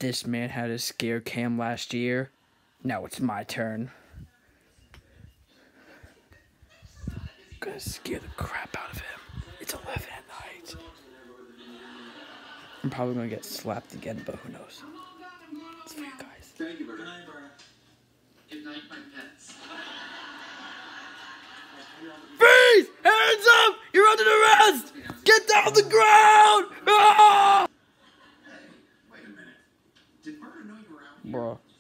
This man had a scare cam last year. Now it's my turn. I'm gonna scare the crap out of him. It's 11 at night. I'm probably gonna get slapped again, but who knows? It's for you guys. Thank you, Bert. Good night, Bert. Good night, my pets. Freeze! Hands up! You're under arrest! Get down the ground! Ah! Hey, wait a minute. Did Murder know you were out here? Bro.